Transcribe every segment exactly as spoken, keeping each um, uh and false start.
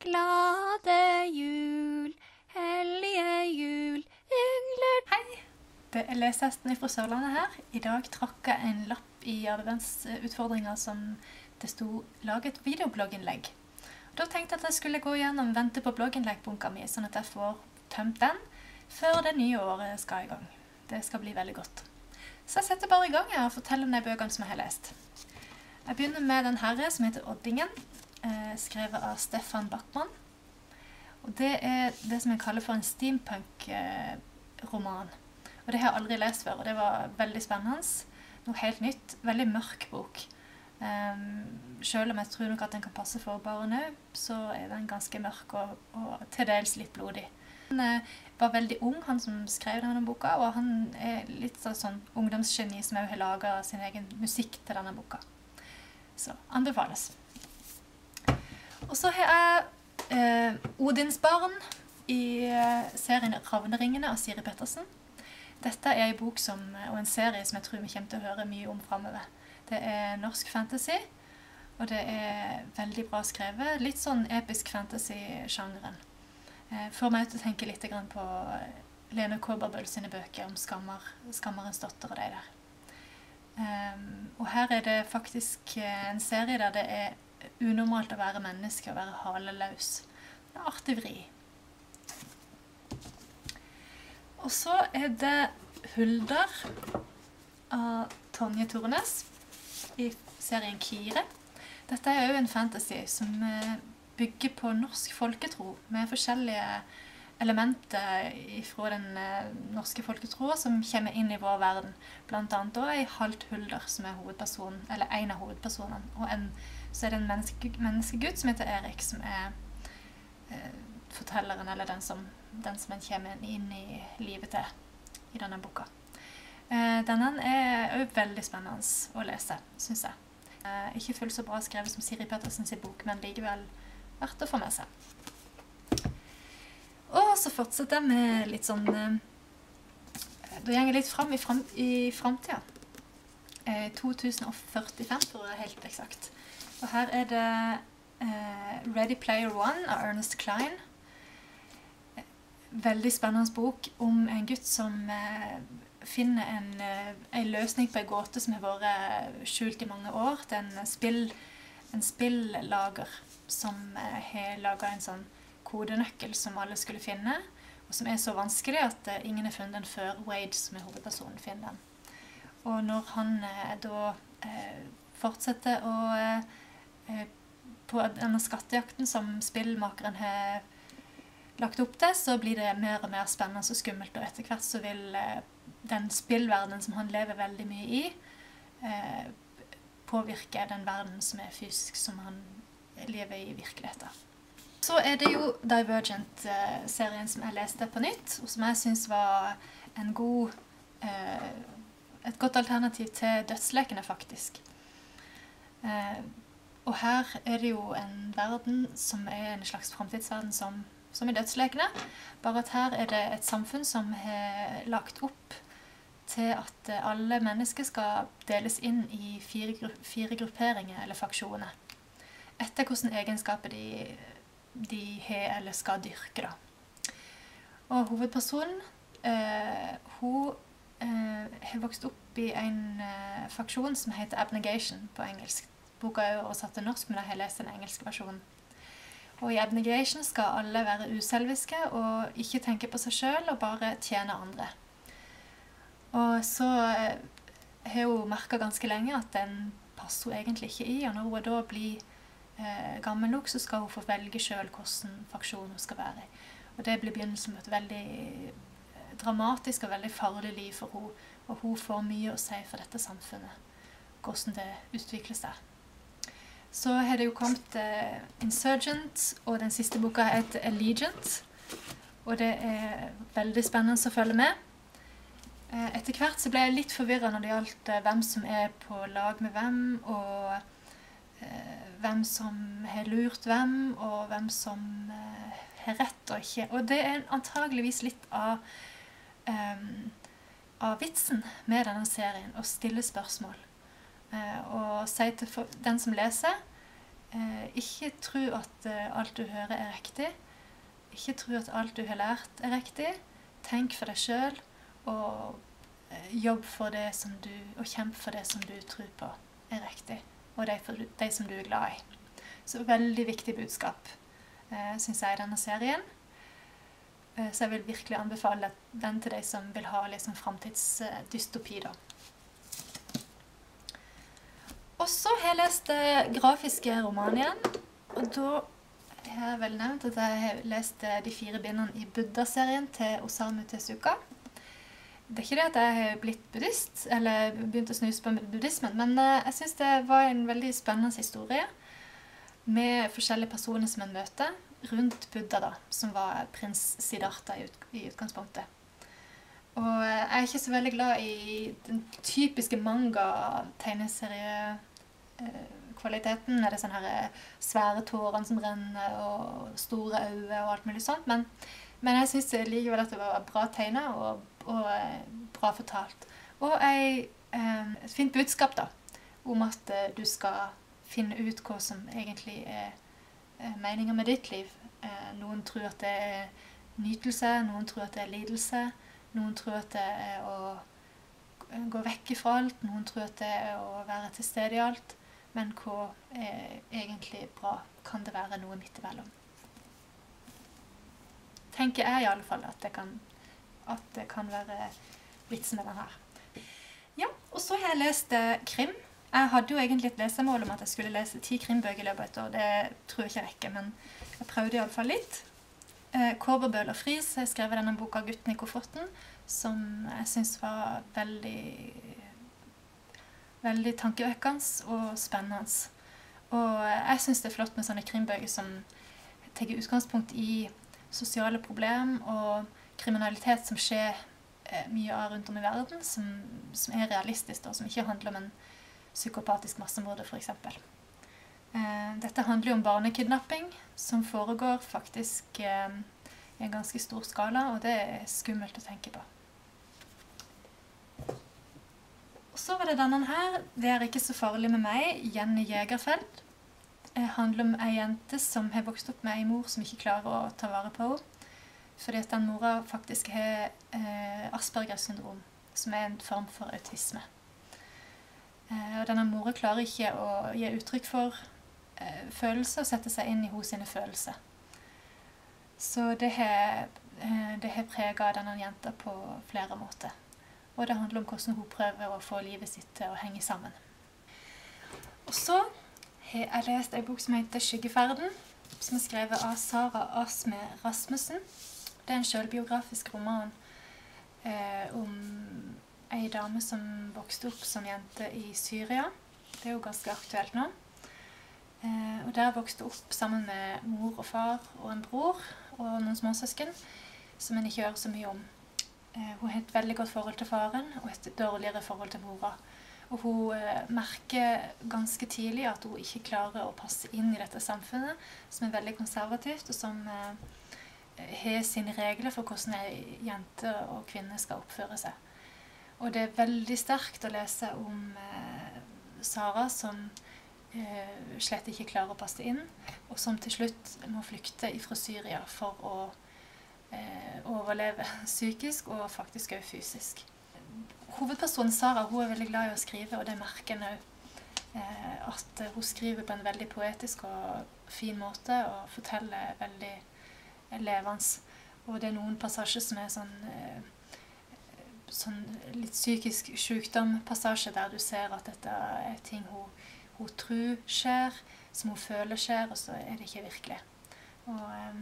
Glade jul, hellige jul, yngler. Hei, det er lesehesten fra Sørlandet her. I dag trakk jeg en lapp i adventsutfordringer som det sto laget videoblogginnlegg. Da tenkte jeg at jeg skulle gå gjennom vente på blogginnlegg-bunka mi, sånn at jeg får tømt den før det nye året skal i gang. Det skal bli veldig godt. Så jeg setter bare i gang her og forteller om de bøkene som jeg har lest. Jeg begynner med Den herre, som heter Oddingen, skrevet av Stefan Backman. Og det er det som jeg kaller for en steampunk-roman. Og det har jeg aldri lest før, og det var veldig spennende. Noe helt nytt, veldig mørk bok. Um, selv om jeg tror nok at den kan passe for barn også, så er den ganske mørk og, og til dels litt blodig. Han uh, var veldig ung, han som skrev denne boka, og han er litt sånn ungdomsgeni som også har laget sin egen musikk til denne boka. Så anbefales. Og så har jeg eh, Odins barn i eh, serien Ravneringene av Siri Pettersen. Dette er en bok som, og en serie som jeg tror vi kommer til å høre mye om fremover. Det er norsk fantasy, og det er veldig bra skrevet. Litt sånn episk fantasy-sjangeren. Eh, får meg til å tenke litt grann på Lene Kåberbøl sine bøker om skammer, Skammerens datter og de der. Um, og her er det faktisk en serie der det er unormalt å være menneske og være haleløs. Det er artig vri. Og så er det Huldar av Tonje Tornes i serien Kire. Dette er jo en fantasy som bygger på norsk folketro med forskjellige elementer fra den norske folketroa som kommer inn i vår verden. Blant annet da er Halt Huldar som er hovedpersonen, eller en av hovedpersonene. Og en, så er det en menneske, menneskegutt som heter Erik, som er eh, fortelleren, eller den som, den som en kommer inn i livet til i denne boka. Eh, denne er jo veldig spennende å lese, synes jeg. Eh, ikke fullt så bra skrevet som Siri Pettersens bok, men likevel verdt å få med seg. Og så fortsetter jeg med litt sånn, da går jeg litt frem i, frem, i fremtiden. Eh, to tusen førtifem, for å være helt eksakt. Og her er det eh, Ready Player One av Ernest Cline. Veldig spennende bok om en gutt som eh, finner en, eh, en løsning på en gåte som har vært skjult i mange år. Det er en, spill, en spillager som eh, har laget en sånn kodenøkkel som alle skulle finne, og som er så vanskelig at uh, ingen har funnet den før Wade, som er hovedpersonen, finner den. Og når han uh, da uh, fortsetter å uh, på denne skattejakten som spillmakeren har lagt opp til, så blir det mer og mer spennende og skummelt, og etter hvert så vil uh, den spillverdenen som han lever veldig mye i, uh, påvirke den verden som er fysisk, som han lever i virkeligheten. Så er det jo Divergent-serien som jeg leste på nytt, og som jeg synes var en god, eh, et godt alternativ til Dødslekene, faktisk. Eh, og her er det jo en verden som er en slags fremtidsverden som, som i Dødslekene, bare at her er det et samfunn som har lagt opp til at alle mennesker skal deles inn i fire, gru fire grupperinger eller faksjoner, etter hvordan egenskaper de de har eller skal dyrke da. Og hovedpersonen, eh, hun eh, har vokst opp i en eh, faksjon som heter Abnegation på engelsk. Boka er jo oversatt til norsk, men jeg har lest den engelske versjonen. Og i Abnegation skal alle være uselviske og ikke tenke på seg selv og bare tjene andre. Og så eh, har hun merket ganske lenge at den passer hun egentlig ikke i, og når hun da blir Eh, gammel nok, så skal hun få velge selv hvordan faksjon hun skal være i. Og det blir begynnelsen med et veldig dramatisk og veldig farlig liv for henne, og hun får mye å si for dette samfunnet, hvordan det utvikler seg. Så har det jo kommet eh, Insurgent, og den siste boka heter Allegiant, og det er veldig spennende å følge med. Eh, etter hvert så ble jeg litt forvirret når det gjaldt eh, hvem som er på lag med hvem, og hvem som har lurt hvem, og hvem som uh, har rett og ikke. Og det er antageligvis litt av, um, av vitsen med denne serien, å stille spørsmål. Uh, og si til den som leser, Eh, ikke tro at eh, alt du hører er riktig. Ikke tro at alt du har lært er riktig. Tenk for deg selv, og eh, jobb for det som du, og kjemp for det som du tror på er riktig, og de, for, de som du er glad i. Så veldig viktig budskap, eh, synes jeg, i denne serien. Eh, så jeg vil virkelig anbefale den til de som vil ha liksom fremtidsdystopi da. Og så har jeg lest eh, grafiske romaner igjen, og da har jeg vel nevnt at jeg har lest eh, de fire bindene i Buddha-serien til Osamu Tezuka. Det er ikke det at jeg har blitt buddhist, eller begynt å snuse på buddhismen, men eh, jeg synes det var en veldig spennende historie med forskjellige personer som en møter rundt Buddha da, som var prins Siddhartha i, ut, i utgangspunktet. Og jeg er ikke så veldig glad i den typiske manga-tegneseriekvaliteten, med det sånne her svære tårene som renner, og store øyne og alt mulig sånt. Men, men jeg synes likevel at det var bra tegnet og, og bra fortalt. Og jeg, et fint budskap da, om at du skal finne ut hva som egentlig er meningen med ditt liv. Noen tror at det er nytelse, noen tror at det er lidelse. Noen tror at det er å gå vekk fra alt, noen tror at det er å være til stede i alt, men hva er egentlig bra? Kan det være noe midt imellom? Tenker jeg i alle fall at det kan, at det kan være vitsen med den her. Ja, og så har jeg lest krim. Jeg hadde jo egentlig et lesemål om at jeg skulle lese ti krimbøker i løpet av et år. Det tror jeg ikke rekker, men jeg prøvde i alle fall litt. Kåre Bøhler Friis har skrevet denne boka Gutten i kofferten, som jeg synes var veldig, veldig tankevekkende og spennende. Og jeg synes det er flott med sånne krimbøker som tar utgangspunkt i sosiale problemer og kriminalitet som skjer mye av rundt om i verden, som, som er realistisk og som ikke handler om en psykopatisk massemorder for eksempel. Dette handler jo om barnekidnapping, som foregår faktisk eh, i en ganske stor skala, og det er skummelt å tenke på. Og så var det denne her, Det er ikke så farlig med meg, Jenny Jägerfeld. Det handler om en jente som har vokst opp med en mor som ikke klarer å ta vare på henne, fordi at den mora faktisk har eh, Aspergers syndrom, som er en form for autisme. Eh, og denne mora klarer ikke å gi uttrykk for følelser og sette seg inn i hos sine følelser. Så det har, det har preget denne jenta på flere måter. Og det handler om hvordan hun prøver å få livet sitt til å henge sammen. Og så har jeg lest en bok som heter Skyggeferden, som er skrevet av Sara Asme Rasmussen. Det er en selvbiografisk roman eh, om en dame som vokste opp som jente i Syria. Det er jo ganske aktuelt nå. Eh, og der vokste opp sammen med mor og far og en bror og noen småsøsken som en ikke hører så mye om. Eh, hun har et veldig godt forhold til faren og et dårligere forhold til mora. Og hun eh, merker ganske tidlig at hun ikke klarer å passe inn i dette samfunnet, som er veldig konservativt og som eh, har sine regler for hvordan en jente og kvinne skal oppføre seg. Og det er veldig sterkt å lese om eh, Sara som Uh, slett ikke klarer å passe inn, og som til slutt må flykte fra Syria for å uh, overleve psykisk og faktisk også fysisk. Hovedpersonen Sara, hun er veldig glad i å skrive, og det merker hun uh, at hun skriver på en veldig poetisk og fin måte og forteller veldig levende. Og det er noen passasjer som er sånn, uh, sånn litt psykisk sykdom-passasje der du ser at dette er ting hun hun tror skjer, som hun føler skjer, og så er det ikke virkelig. Og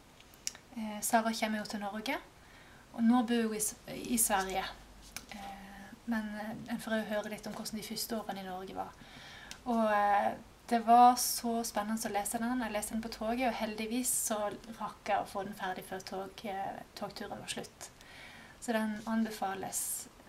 eh, Sara kommer jo til Norge, og nå bor hun i, i Sverige. Eh, men en får jo høre litt om hvordan de første årene i Norge var. Og eh, det var så spennende å lese den. Jeg leste den på toget, og heldigvis så rakk jeg å få den ferdig før tog, togturen var slutt. Så den anbefales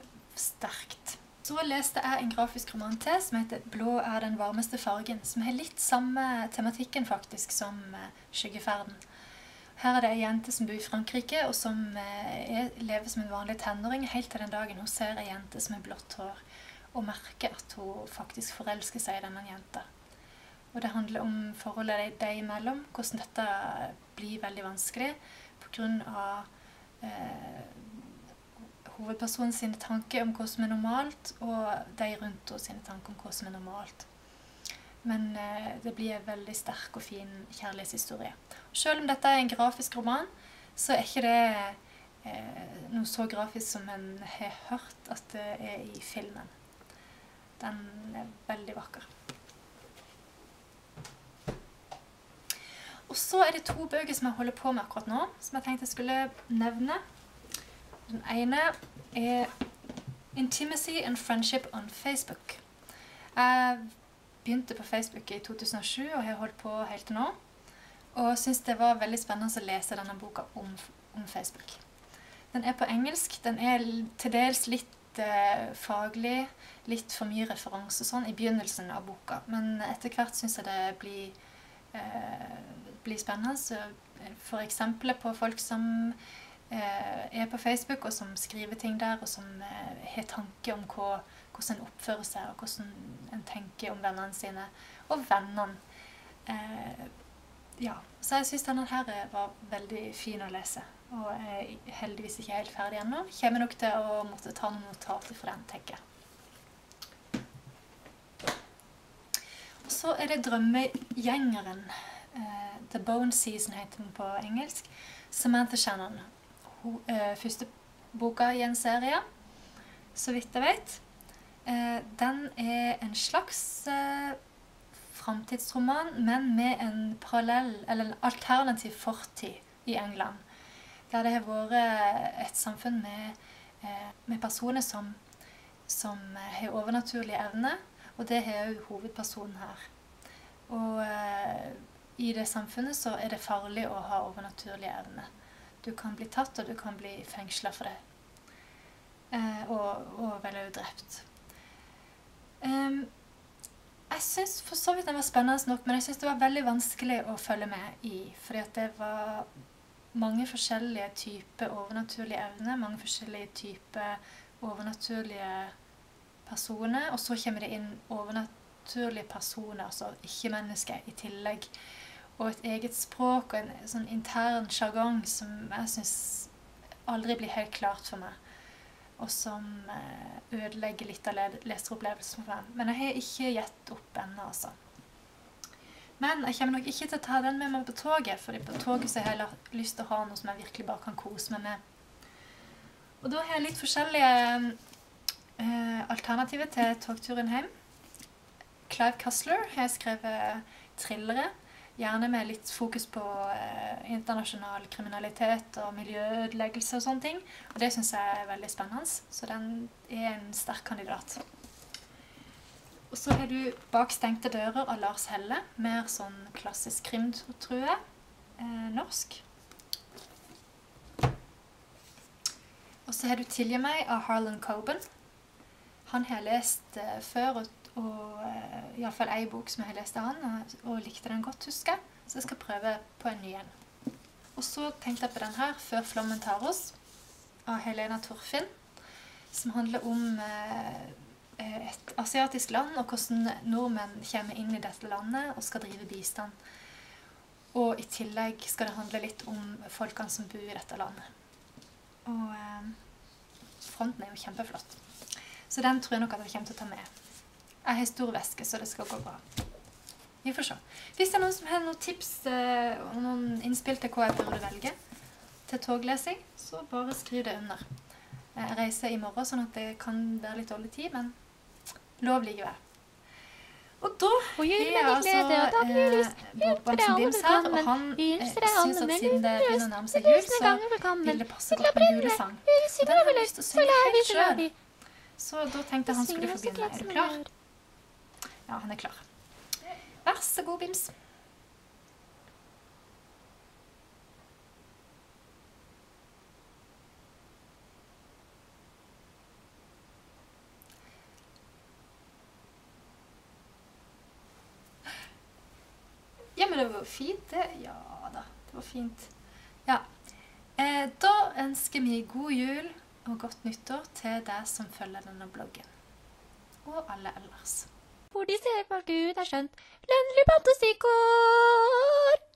sterkt. Så leste jeg en grafisk roman til som heter Blå er den varmeste fargen, som har litt samme tematikken faktisk som Skyggeferden. Her er det en jente som bor i Frankrike, og som er, lever som en vanlig tenåring, helt til den dagen hun ser en jente som har blått hår, og merker at hun faktisk forelsker seg i denne jenta. Og det handler om forholdet deg imellom, hvordan dette blir veldig vanskelig på grunn av eh, hovedpersonen sine tanker om hva som er normalt, og de rundt hos sine tanker om hva som er normalt. Men eh, det blir en veldig sterk og fin kjærlighetshistorie. Selv om dette er en grafisk roman, så er ikke det eh, noe så grafisk som en har hørt at det er i filmen. Den er veldig vakker. Og så er det to bøker som jeg holder på med akkurat nå, som jeg tenkte jeg skulle nevne. Den ene er Intimacy and Friendship on Facebook. Jeg begynte på Facebook i to tusen og sju, og jeg har holdt på helt til nå. Og synes det var veldig spennende å lese denne boka om, om Facebook. Den er på engelsk. Den er til dels litt eh, faglig, litt for mye referanse og sånn i begynnelsen av boka. Men etter hvert synes jeg det blir, eh, blir spennende. Så for eksempel på folk som eh, er på Facebook og som skriver ting der, og som eh, har tanke om hva, hvordan en oppfører seg, og hvordan en tenker om vennene sine. Og vennene. Eh, ja, så jeg synes denne her var veldig fin å lese. Og jeg er heldigvis ikke helt ferdig ennå. Kommer nok til å måtte ta noen notater for den, tenker jeg. Og så er det Drømmegjengeren. Uh, The Bone Season heter den på engelsk. Samantha Shannon. Hun, uh, første boka i en serie, så vidt jeg vet. Uh, den er en slags uh, framtidsroman, men med en parallell, eller en alternativ fortid i England. Der det har vært et samfunn med, uh, med personer som, som har overnaturlige evner, og det har jo hovedpersonen her. Og uh, i det samfunnet så er det farlig å ha overnaturlige evner. Du kan bli tatt, og du kan bli fengslet for det. Uh, og, og vel også drept. Um, jeg synes for så vidt den var spennende nok, men jeg synes det var veldig vanskelig å følge med i, fordi at det var mange forskjellige typer overnaturlige evner, mange forskjellige typer overnaturlige personer, og så kommer det inn overnaturlige personer, altså ikke-mennesker i tillegg, og et eget språk og en sånn intern jargong som jeg synes aldri blir helt klart for meg, og som ødelegger litt av leseropplevelsen for meg. Men jeg har ikke gitt opp ennå, altså. Men jeg kommer nok ikke til å ta den med meg på toget, fordi på toget så har jeg lyst til å ha noe som jeg virkelig bare kan kose meg med. Og da har jeg litt forskjellige eh, alternativer til togturen hjem. Clive Cussler har skrevet thrillere, gjerne med litt fokus på eh, internasjonal kriminalitet og miljøødeleggelse og sånne ting. Og det synes jeg er veldig spennende, så den er en sterk kandidat. Og så har du Bak stengte dører av Lars Helle, mer sånn klassisk krim, tror jeg, eh, norsk. Og så har du Tilgi meg av Harlan Coben. Han har jeg lest eh, før, og og uh, i alle fall en bok som jeg har lest av han, og, og likte den godt, husker jeg. Så jeg skal prøve på en ny en. Og så tenkte jeg på den her, Før flommen tar oss, av Helena Torfinn, som handler om uh, et asiatisk land, og hvordan nordmenn kommer inn i dette landet og skal drive bistand. Og i tillegg skal det handle litt om folkene som bor i dette landet. Og uh, fronten er jo kjempeflott. Så den tror jeg nok at jeg kommer til å ta med. Jeg har stor væske, så det skal gå bra. Vi får se. Hvis det er noen som har noen tips eh, og noen innspill til hva jeg burde velge til toglesing, så bare skriv det under. Jeg reiser i morgen, sånn at det kan være litt dårlig tid, men lov likevel. Og da har jeg altså eh, Bokbamsen Bims her, og han eh, synes at siden det begynner å nærme seg jul, så vil det passe godt med julesang. Og den har jeg lyst til å synge helt selv. Så da tenkte jeg han skulle få begynne. Er du klar? Ja, han er klar. Vær så god, Bims. Ja, men det var fint, det. Ja da, det var fint. Ja, eh, da ønsker vi god jul og godt nyttår til deg som følger denne bloggen. Og alle ellers. hvor de ser folk ut har skjønt. Lønnlig fantasikår!